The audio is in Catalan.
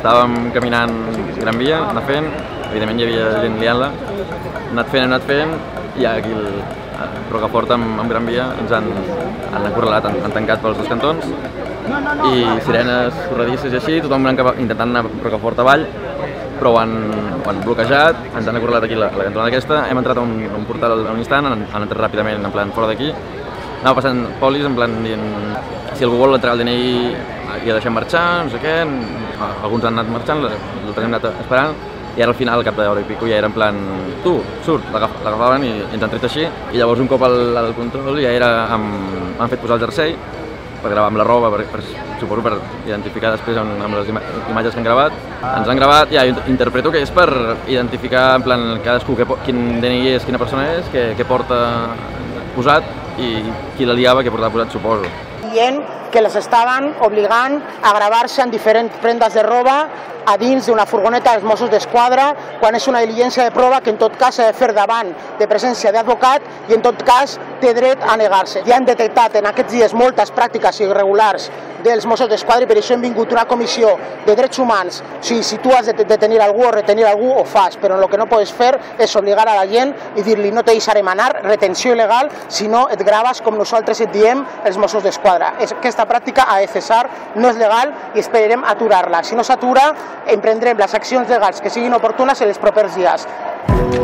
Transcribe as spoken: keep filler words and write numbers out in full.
estàvem caminant Gran Via, anar fent, evidentment hi havia gent liant-la, hem anat fent, hem anat fent, i aquí el Rocafort amb, amb Gran Via ens han, han acorralat, han, han tancat pels dos cantons, i sirenes corredisses i així, tothom intentant anar a Rocafort avall, però ho han, ho han bloquejat, ens han acorralat aquí la, la cantonada aquesta, hem entrat a un, un portal a un instant, han, han entrat ràpidament en plan fora d'aquí, anava passant polis en plan dient si algú vol entregar el D N I i ha deixat marxar, no sé què, alguns han anat marxant, l'altres hem anat esperant, i ara al final, al cap d'hora i pico, ja era en plan tu, surt, l'agafaven i ens han tret així, i llavors un cop al, al control ja era, amb, han fet posar el jersei per gravar amb la roba, per, per, suposo per identificar després amb, amb les ima imatges que han gravat. Ens han gravat, ja interpreto que és per identificar en plan cadascú que, quin D N I és, quina persona és, què, què porta posat i qui la liava, què portava posat, suposo. Dient que les estaven obligant a gravar-se en diferents prendes de roba a dins d'una furgoneta dels Mossos d'Esquadra quan és una diligència de prova que en tot cas s'ha de fer davant de presència d'advocat i en tot cas té dret a negar-se. Ja hem detectat en aquests dies moltes pràctiques irregulars dels Mossos d'Esquadra i per això hem vingut una comissió de drets humans. O sigui, si tu has de detenir algú o retenir algú, ho fas, però el que no pots fer és obligar a la gent i dir-li no te deixarem anar, retenció il·legal, si no et graves com nosaltres et diem els Mossos d'Esquadra. Aquesta pràctica ha de cessar, no és legal i esperem aturar-la. Si no s'atura, emprendrem les accions legals que siguin oportunes en els propers dies.